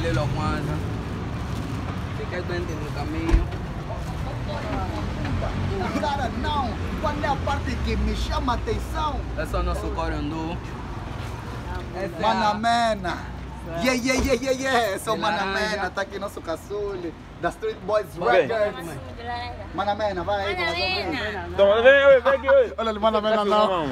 Delilo Kwanza. Fiquei doente no caminho. Cara, não. Qual é a parte que me chama a atenção? Esse é o nosso Corondu. Manamena. Yeah. Esse é o Laranja. Manamena. Tá aqui nosso caçule. Da Street Boys Ok. Records. Manamena, vai aí. Toma, vem aqui hoje. Olha ali, Manamena não.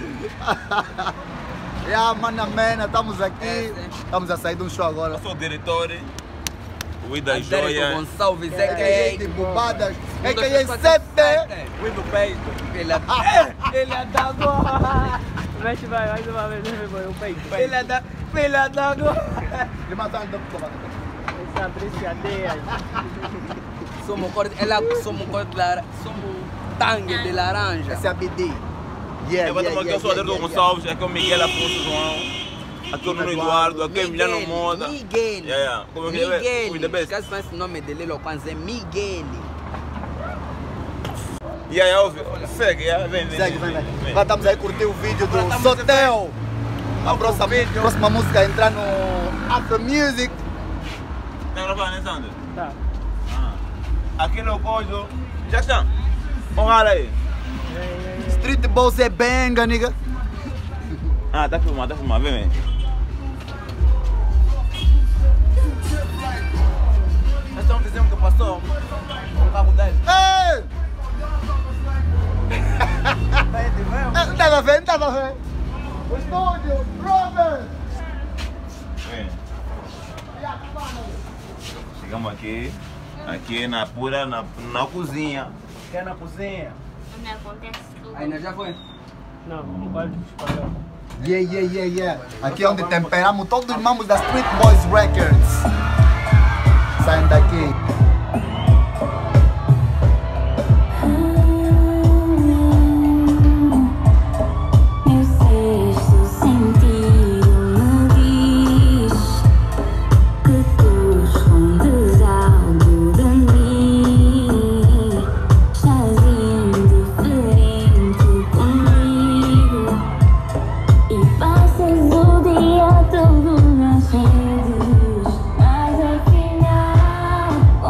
Manamena, estamos aqui. Estamos a sair de um show agora. Eu sou o diretor, o Ida Dérico Joia. Gonçalves, A.K.A. de Bobadas. A.K.A. Sete. Fui do peito. Ele é d'água. Mexe, vai, mais uma vez, o peito. Filha d'água. Ele matou o Essa apreciadeira. Somos cor de laranja. Somos tangue de laranja. Esse é a BD. Eu vou tomar aqui o Soadeiro do Gonçalves, aqui é o Miguel Afonso João, aqui é o Nuno Eduardo, aqui é o Emiliano Moda. Miguel. Como é que é? Miguel. Esquece mais o nome de Lilo Kwanza, é Miguel. E aí, segue, vem. Segue. Agora estamos aí a curtir o vídeo do Sotel. A próxima música é entrar no Afro Music. Tá gravando, né, Sandro? Tá. Aqui no coisa, já está. Olha aí. Street Boys é benga, nigga. Tá filmado, vem. Nós estamos dizendo que passou um carro dele. Ei! Não estava vendo. O estúdio, Robert. Vem. Chegamos aqui na pura, na cozinha. Que é na cozinha. Onde acontece tudo. Ainda já foi? Não, não pode espalhar. Yeah. Aqui é onde temperamos todos os mamos da Street Boys Records. Saem daqui. Meu sexto sentido me diz que tu escondes algo de mim. Estás indiferente comigo e passas o dia todo nas redes. Mas afinal,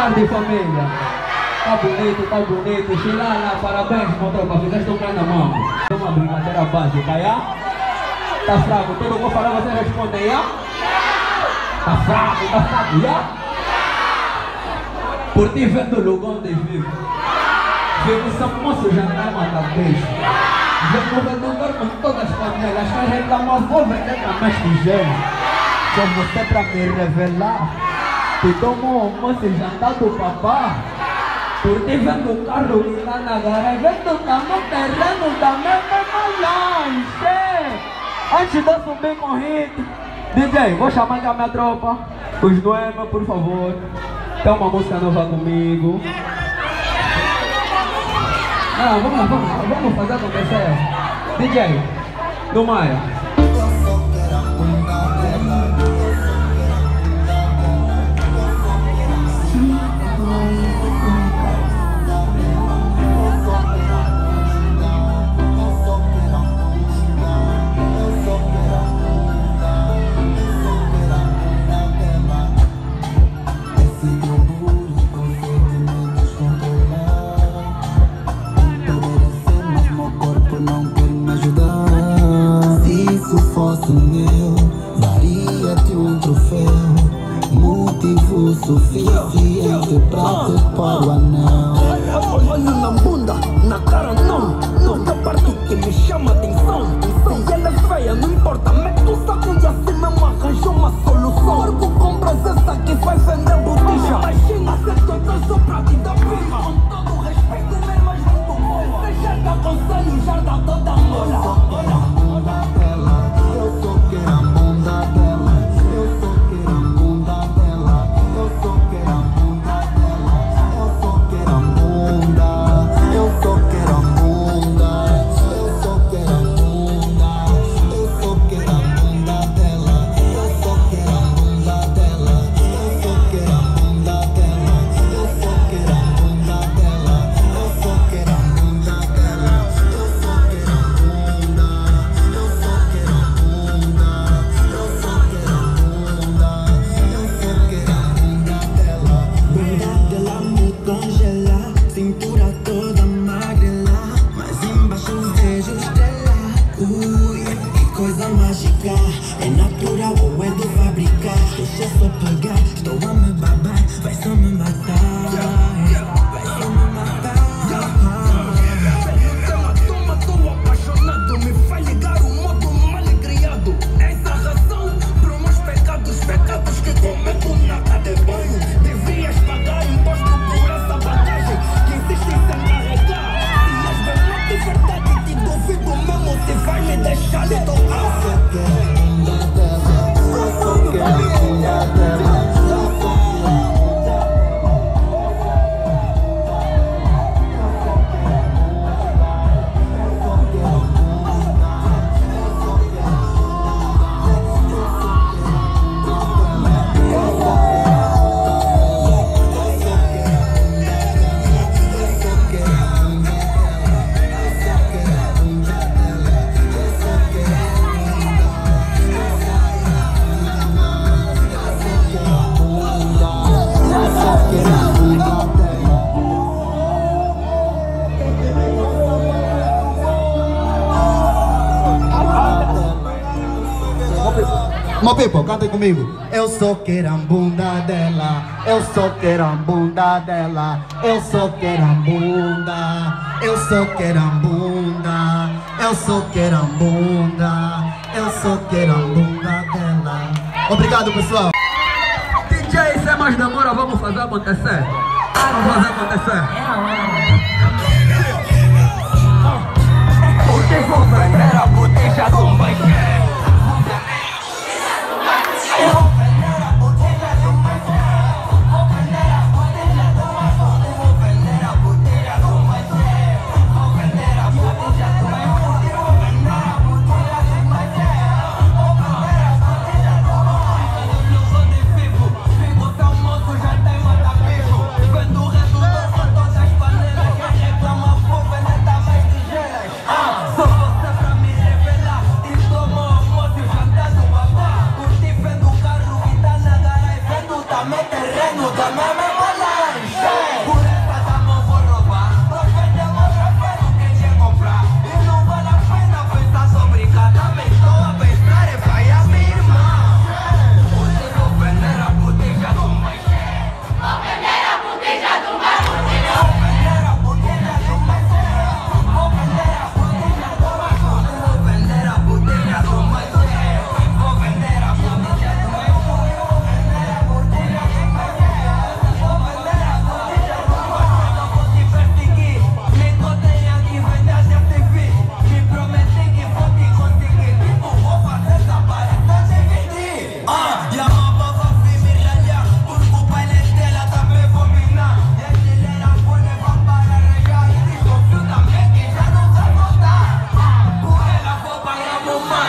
tarde, família. Tá bonito. Xilala, parabéns, meu tropa. Fizeste um grande mão. É uma brincadeira básica, já? Tá fraco. Tudo que eu vou falar, você responde, já? Tá fraco, já? Por ti vendo o lugar onde vivo. Vivo São Moço, já não mata beijo. Vivo vendedor com todas as panelas. Quem reclama, vou vender pra mais tigela. Só você pra me revelar. Te tomo almoço e jantar do papá. Por ti vendo o carro e lá na garagem. Tá no terreno da mesma lanche. Antes de eu subir com hit, DJ, vou chamar aqui a minha tropa. Os Noema, por favor. Tem uma música nova comigo. Não, vamos fazer acontecer. DJ, do Maia. Suficiente pra ter para o anel. Olho na bunda, na cara não. Toda parte que me chama atenção. Se ela é feia, não importa. Mete o saco e assim mesmo arranjou uma solução. Corpo compras essa que vai vender botija. Imagina se eu tô só pra te dar prima. Com todo o respeito, mesmo as muito boa. Você chega com sangue e já dá toda a mola. Eu só quero a bunda dela. Eu só quero a bunda dela. Eu só quero a bunda dela. Eu só quero a bunda. Eu só quero a bunda. Eu só quero a bunda. Eu só quero a bunda dela. Eu só quero a bunda dela. Eu só quero a bunda dela. Eu só quero a bunda dela. Eu só quero a bunda dela. Eu só quero a bunda. Eu só quero a bunda. Eu só quero a bunda. Eu só quero a bunda dela. Bunda dela me congela, cintura toda magrela, mas embaixo vejo estrela. Ui, que coisa mágica. É natural ou é de fabricar? Deixa só pagar, estou a me babar. Vai só me matar, vai só me matar. Toma, tô apaixonado. Me faz ligar o modo malcriado. Essa razão para meus pecados que cometo na casa de banho. Devias pagar imposto por essa bagagem que insiste em se carregar. Se és bem de verdade, te duvido mesmo se vai me deixar de tocar. Eu só quero a bunda dela. Eu só quero a bunda dela. Meu people, cantem comigo. Eu só quero a bunda dela. Eu só quero a bunda dela. Eu só quero a bunda. Eu só quero a bunda. Eu só quero a bunda. Eu só quero a bunda dela. Obrigado, pessoal. DJ, sem mais demora, vamos fazer acontecer. Vamos fazer acontecer. Porque vou vender a botija do banheiro. Só você pra me revelar.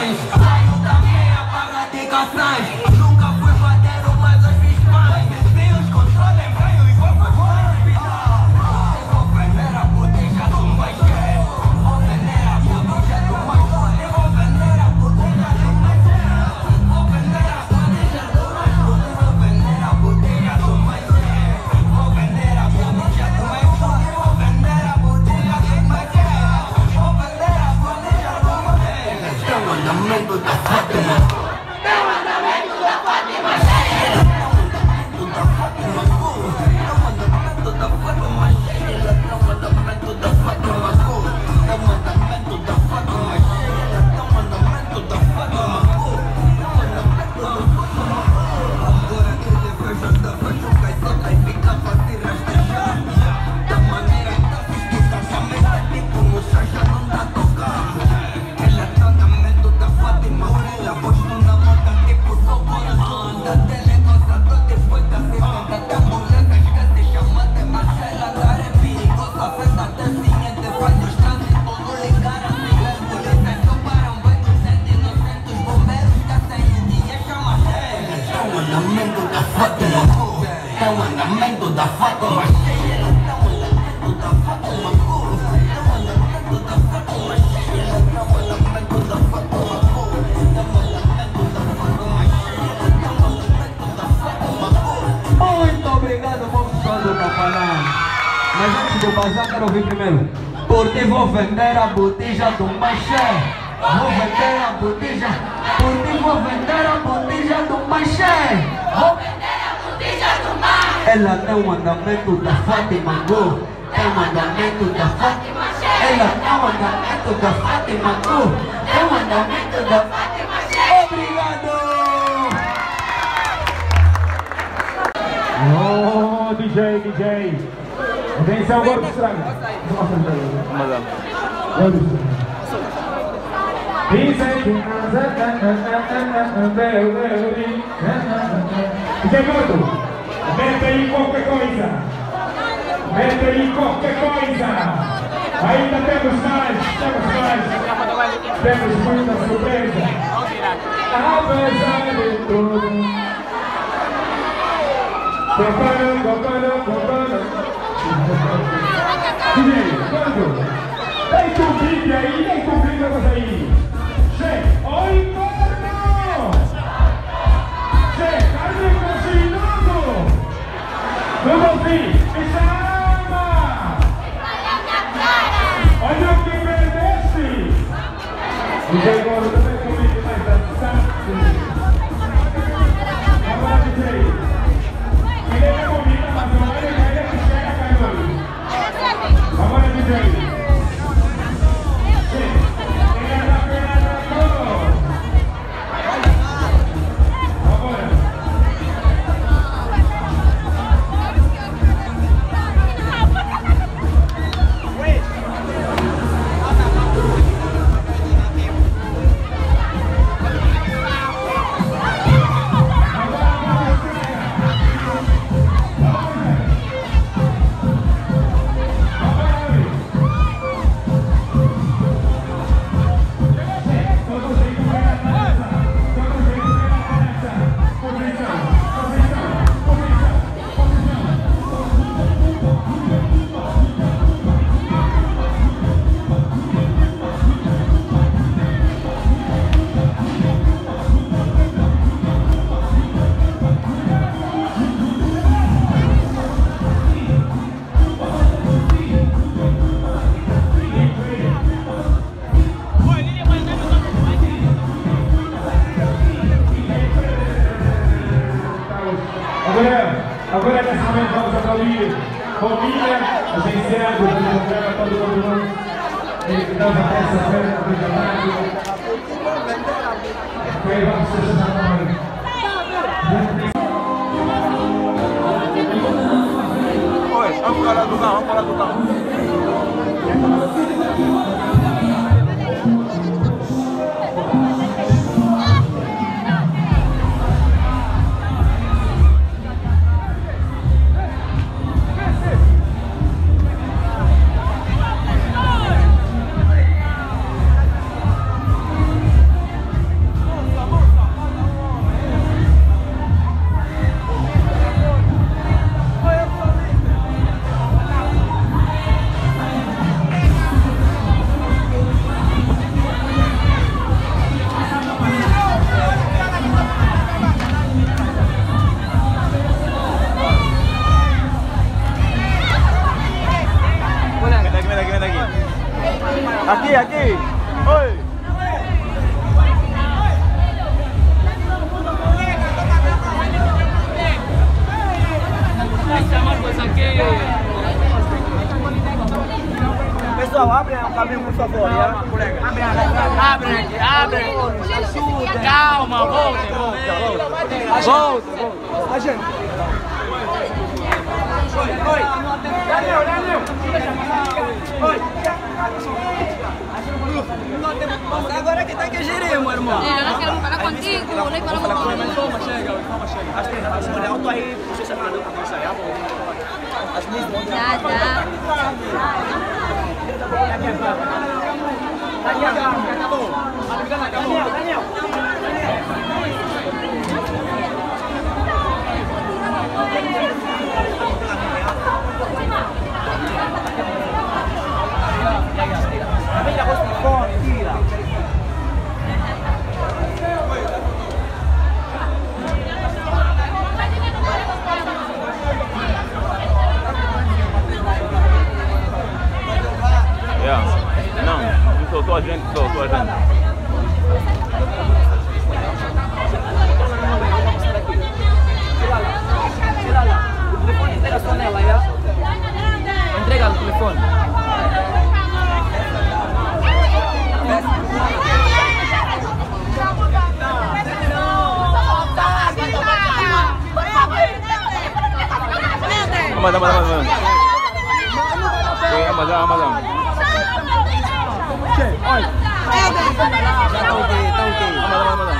pães. Saio da meia para ter caçães. Nunca fui padeiro, mas hoje fiz pães. Vem os controles, venho e vou para o hospital. Vou vender a boteja do Maché. Vou vender a boteja do Maché. Vou vender a boteja do Maché. Vou vender a boteja do Maché. Vou vender a boteja do Maché. Vou vender a boteja do Maché. Vou vender a boteja do Maché. Vou vender a boteja do Maché. É o andamento da Fátima. É o andamento da Fátima. Mas antes de eu passar, quero ouvir primeiro. Porque vou vender a botija do Maché. Vou vender a botija. Porque vou vender a botija do Maché. Vou vender a botija do Maché. Ela tem o andamento da Fátima Go. Tem o andamento da Fátima. Ela tem o andamento da Fátima Go. Tem o andamento da Fátima. Obrigado! Oh, DJ. Atenção agora para o estrago. DJ Gordo, mete aí qualquer coisa. Mete aí qualquer coisa. Ainda temos mais. Temos muita surpresa. Apesar de tudo. DJ, quando? Tem convite aí, tem convite aí. Che, oi corno! Che, carne cocinado! Vamos ouvir, chama! Olha o que perdeste! DJ Gordo também convite mais dançar. Agora DJ. Agora, DJ. Agora nesse momento vamos aplaudir família, agenciado do programa Todo Mundo, que dá uma terça-feira no campeonato. Ok, vamos fechar a mão. Oi, vamos falar do carro, por favor, já. Abre aqui, abre. Calma, volta. A gente. Oi. Daniel. Oi. Agora que tá que geremos, irmão. Nós queremos falar contigo, nós falamos contigo. Calma, chega. As mulheres estão aí, posicionando para ensaiar. As minhas Daniel. Mira, vos tira. Não, soltou a gente. Tira lá. O telefone entrega só nela, já? Entrega o telefone. Madam. Olha. Tá ok. Madam.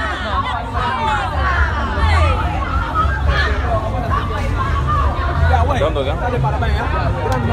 Tá de parabéns,